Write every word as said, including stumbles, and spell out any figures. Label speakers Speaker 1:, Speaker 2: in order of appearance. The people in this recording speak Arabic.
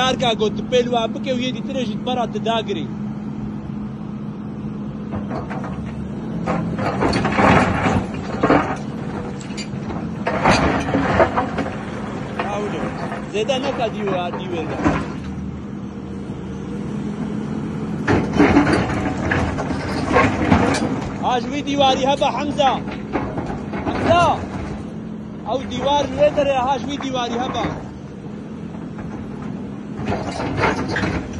Speaker 1: کارکا گوت پێل وا بکە و یەکی ترێژیت بەڕاتە داگری زێدە نەکا دیوە دیوێرگە هاژوی دیواری هەبە حەمزە حەمزە ئەو دیوار لێ دەرێ هاژوی دیواری هەبە